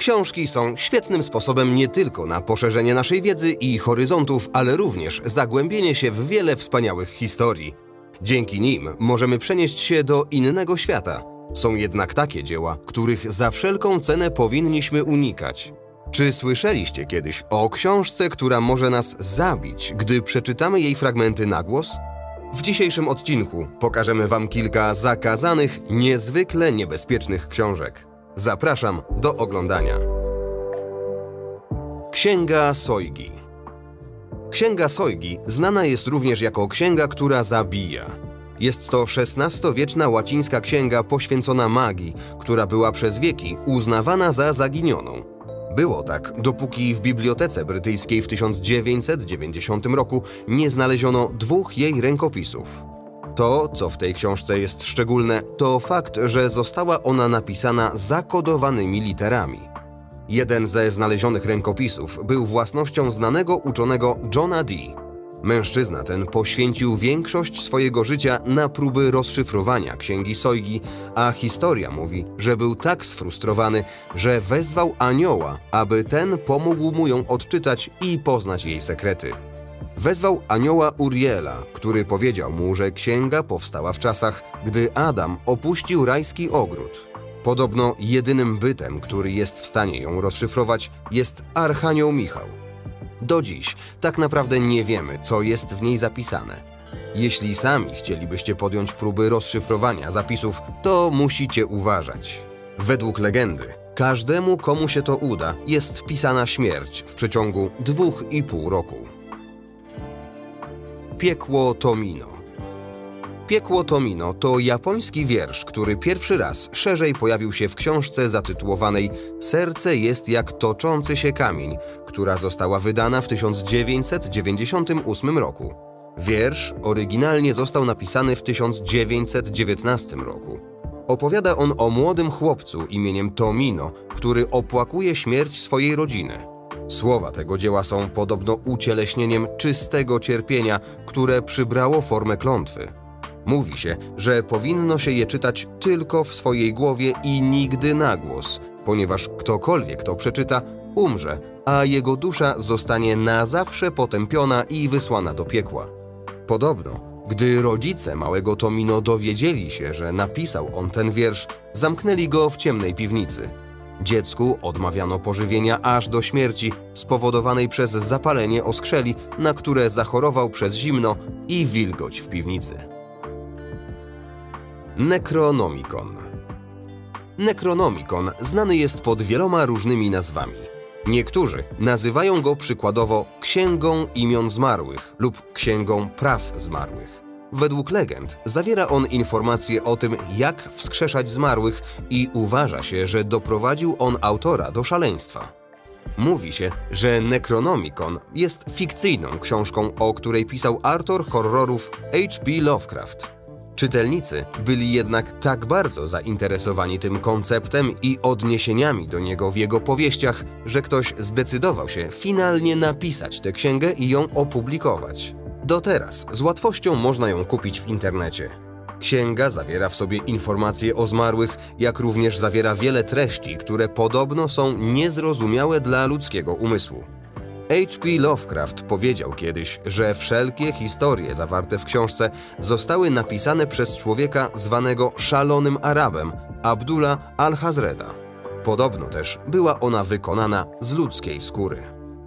Książki są świetnym sposobem nie tylko na poszerzenie naszej wiedzy i horyzontów, ale również zagłębienie się w wiele wspaniałych historii. Dzięki nim możemy przenieść się do innego świata. Są jednak takie dzieła, których za wszelką cenę powinniśmy unikać. Czy słyszeliście kiedyś o książce, która może nas zabić, gdy przeczytamy jej fragmenty na głos? W dzisiejszym odcinku pokażemy Wam kilka zakazanych, niezwykle niebezpiecznych książek. Zapraszam do oglądania. Księga Sojgi. Księga Sojgi znana jest również jako księga, która zabija. Jest to XVI-wieczna łacińska księga poświęcona magii, która była przez wieki uznawana za zaginioną. Było tak, dopóki w Bibliotece Brytyjskiej w 1990 roku nie znaleziono 2 jej rękopisów. To, co w tej książce jest szczególne, to fakt, że została ona napisana zakodowanymi literami. Jeden ze znalezionych rękopisów był własnością znanego uczonego Johna Dee. Mężczyzna ten poświęcił większość swojego życia na próby rozszyfrowania Księgi Sojgi, a historia mówi, że był tak sfrustrowany, że wezwał anioła, aby ten pomógł mu ją odczytać i poznać jej sekrety. Wezwał anioła Uriela, który powiedział mu, że księga powstała w czasach, gdy Adam opuścił rajski ogród. Podobno jedynym bytem, który jest w stanie ją rozszyfrować, jest Archanioł Michał. Do dziś tak naprawdę nie wiemy, co jest w niej zapisane. Jeśli sami chcielibyście podjąć próby rozszyfrowania zapisów, to musicie uważać. Według legendy, każdemu, komu się to uda, jest pisana śmierć w przeciągu 2,5 roku. Piekło Tomino. Piekło Tomino to japoński wiersz, który pierwszy raz szerzej pojawił się w książce zatytułowanej Serce jest jak toczący się kamień, która została wydana w 1998 roku. Wiersz oryginalnie został napisany w 1919 roku. Opowiada on o młodym chłopcu imieniem Tomino, który opłakuje śmierć swojej rodziny. Słowa tego dzieła są podobno ucieleśnieniem czystego cierpienia, które przybrało formę klątwy. Mówi się, że powinno się je czytać tylko w swojej głowie i nigdy na głos, ponieważ ktokolwiek to przeczyta, umrze, a jego dusza zostanie na zawsze potępiona i wysłana do piekła. Podobno, gdy rodzice małego Tomino dowiedzieli się, że napisał on ten wiersz, zamknęli go w ciemnej piwnicy. Dziecku odmawiano pożywienia aż do śmierci, spowodowanej przez zapalenie oskrzeli, na które zachorował przez zimno i wilgoć w piwnicy. Necronomicon. Necronomicon znany jest pod wieloma różnymi nazwami. Niektórzy nazywają go przykładowo Księgą Imion Zmarłych lub Księgą Praw Zmarłych. Według legend zawiera on informacje o tym, jak wskrzeszać zmarłych i uważa się, że doprowadził on autora do szaleństwa. Mówi się, że Necronomicon jest fikcyjną książką, o której pisał autor horrorów H.P. Lovecraft. Czytelnicy byli jednak tak bardzo zainteresowani tym konceptem i odniesieniami do niego w jego powieściach, że ktoś zdecydował się finalnie napisać tę księgę i ją opublikować. Do teraz z łatwością można ją kupić w internecie. Księga zawiera w sobie informacje o zmarłych, jak również zawiera wiele treści, które podobno są niezrozumiałe dla ludzkiego umysłu. H.P. Lovecraft powiedział kiedyś, że wszelkie historie zawarte w książce zostały napisane przez człowieka zwanego szalonym Arabem, Abdullah al-Hazreda. Podobno też była ona wykonana z ludzkiej skóry.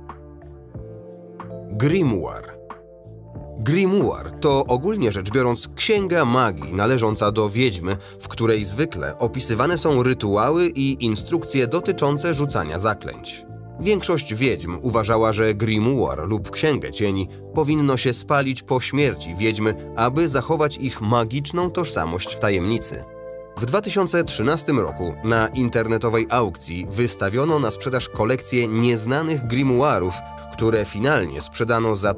Grimoire. Grimoire to ogólnie rzecz biorąc księga magii należąca do wiedźmy, w której zwykle opisywane są rytuały i instrukcje dotyczące rzucania zaklęć. Większość wiedźm uważała, że grimoire lub księgę cieni powinno się spalić po śmierci wiedźmy, aby zachować ich magiczną tożsamość w tajemnicy. W 2013 roku na internetowej aukcji wystawiono na sprzedaż kolekcję nieznanych grimoirów, które finalnie sprzedano za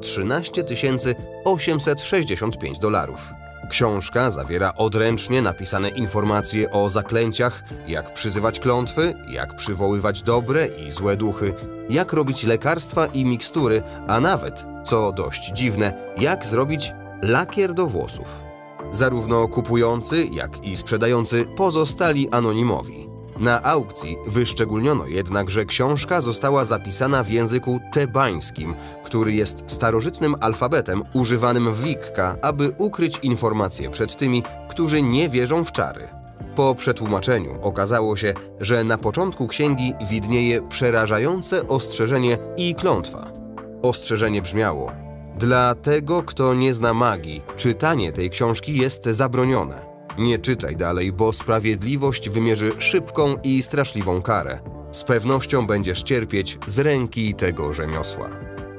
$13 865. Książka zawiera odręcznie napisane informacje o zaklęciach, jak przyzywać klątwy, jak przywoływać dobre i złe duchy, jak robić lekarstwa i mikstury, a nawet, co dość dziwne, jak zrobić lakier do włosów. Zarówno kupujący, jak i sprzedający pozostali anonimowi. Na aukcji wyszczególniono jednak, że książka została zapisana w języku tebańskim, który jest starożytnym alfabetem używanym w Wikka, aby ukryć informacje przed tymi, którzy nie wierzą w czary. Po przetłumaczeniu okazało się, że na początku księgi widnieje przerażające ostrzeżenie i klątwa. Ostrzeżenie brzmiało: dla tego, kto nie zna magii, czytanie tej książki jest zabronione. Nie czytaj dalej, bo sprawiedliwość wymierzy szybką i straszliwą karę. Z pewnością będziesz cierpieć z ręki tego rzemiosła.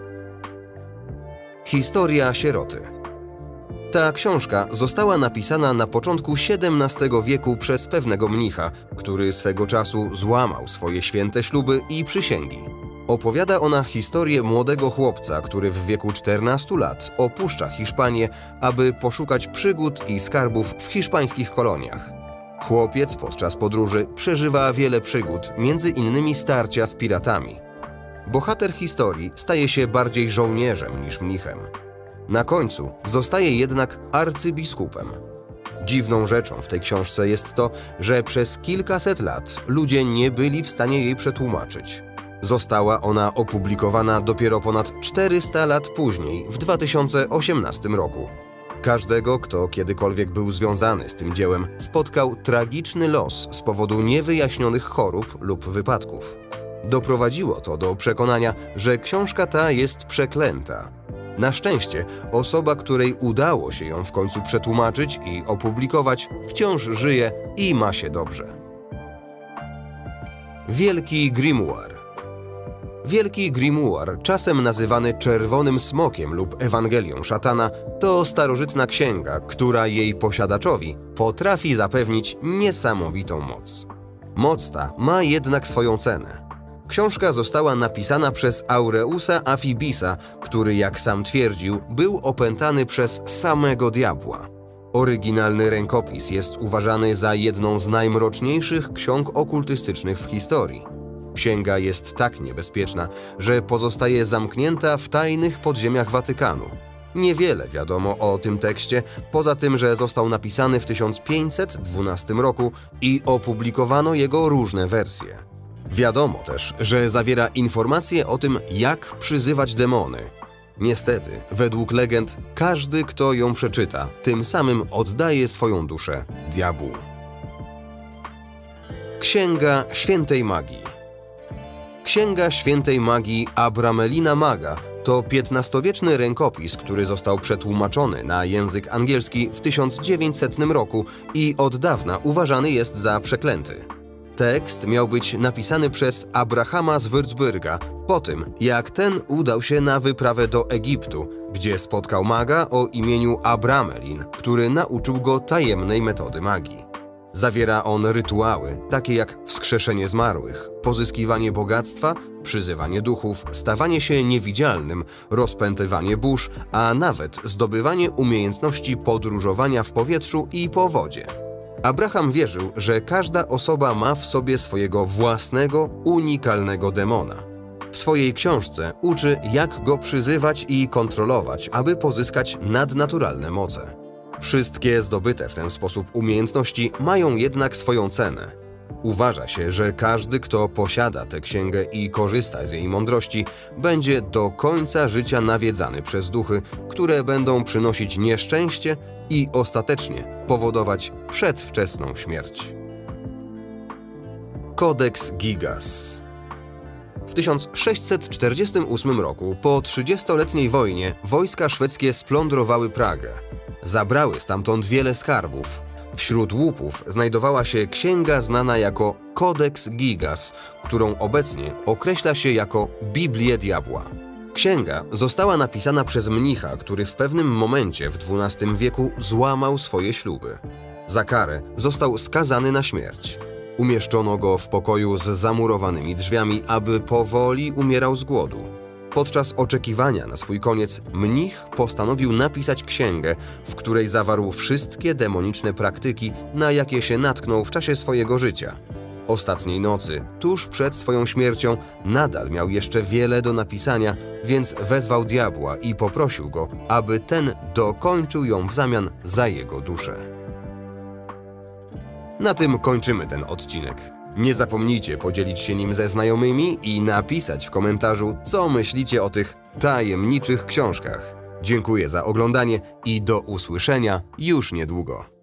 Historia sieroty. Ta książka została napisana na początku XVII wieku przez pewnego mnicha, który swego czasu złamał swoje święte śluby i przysięgi. Opowiada ona historię młodego chłopca, który w wieku 14 lat opuszcza Hiszpanię, aby poszukać przygód i skarbów w hiszpańskich koloniach. Chłopiec podczas podróży przeżywa wiele przygód, między innymi starcia z piratami. Bohater historii staje się bardziej żołnierzem niż mnichem. Na końcu zostaje jednak arcybiskupem. Dziwną rzeczą w tej książce jest to, że przez kilkaset lat ludzie nie byli w stanie jej przetłumaczyć. Została ona opublikowana dopiero ponad 400 lat później, w 2018 roku. Każdego, kto kiedykolwiek był związany z tym dziełem, spotkał tragiczny los z powodu niewyjaśnionych chorób lub wypadków. Doprowadziło to do przekonania, że książka ta jest przeklęta. Na szczęście osoba, której udało się ją w końcu przetłumaczyć i opublikować, wciąż żyje i ma się dobrze. Wielki Grimoire. Wielki Grimoire, czasem nazywany Czerwonym Smokiem lub Ewangelią Szatana, to starożytna księga, która jej posiadaczowi potrafi zapewnić niesamowitą moc. Moc ta ma jednak swoją cenę. Książka została napisana przez Aureusa Afibisa, który, jak sam twierdził, był opętany przez samego diabła. Oryginalny rękopis jest uważany za jedną z najmroczniejszych ksiąg okultystycznych w historii. Księga jest tak niebezpieczna, że pozostaje zamknięta w tajnych podziemiach Watykanu. Niewiele wiadomo o tym tekście, poza tym, że został napisany w 1512 roku i opublikowano jego różne wersje. Wiadomo też, że zawiera informacje o tym, jak przyzywać demony. Niestety, według legend, każdy, kto ją przeczyta, tym samym oddaje swoją duszę diabłu. Księga Świętej Magii. Księga Świętej Magii Abramelina Maga to XV-wieczny rękopis, który został przetłumaczony na język angielski w 1900 roku i od dawna uważany jest za przeklęty. Tekst miał być napisany przez Abrahama z Würzburga po tym, jak ten udał się na wyprawę do Egiptu, gdzie spotkał maga o imieniu Abramelin, który nauczył go tajemnej metody magii. Zawiera on rytuały, takie jak wskrzeszenie zmarłych, pozyskiwanie bogactwa, przyzywanie duchów, stawanie się niewidzialnym, rozpętywanie burz, a nawet zdobywanie umiejętności podróżowania w powietrzu i po wodzie. Abraham wierzył, że każda osoba ma w sobie swojego własnego, unikalnego demona. W swojej książce uczy, jak go przyzywać i kontrolować, aby pozyskać nadnaturalne moce. Wszystkie zdobyte w ten sposób umiejętności mają jednak swoją cenę. Uważa się, że każdy, kto posiada tę księgę i korzysta z jej mądrości, będzie do końca życia nawiedzany przez duchy, które będą przynosić nieszczęście i ostatecznie powodować przedwczesną śmierć. Kodeks Gigas. W 1648 roku, po 30-letniej wojnie, wojska szwedzkie splądrowały Pragę. Zabrały stamtąd wiele skarbów. Wśród łupów znajdowała się księga znana jako Kodeks Gigas, którą obecnie określa się jako Biblię Diabła. Księga została napisana przez mnicha, który w pewnym momencie w XII wieku złamał swoje śluby. Za karę został skazany na śmierć. Umieszczono go w pokoju z zamurowanymi drzwiami, aby powoli umierał z głodu. Podczas oczekiwania na swój koniec mnich postanowił napisać księgę, w której zawarł wszystkie demoniczne praktyki, na jakie się natknął w czasie swojego życia. Ostatniej nocy, tuż przed swoją śmiercią, nadal miał jeszcze wiele do napisania, więc wezwał diabła i poprosił go, aby ten dokończył ją w zamian za jego duszę. Na tym kończymy ten odcinek. Nie zapomnijcie podzielić się nim ze znajomymi i napisać w komentarzu, co myślicie o tych tajemniczych książkach. Dziękuję za oglądanie i do usłyszenia już niedługo.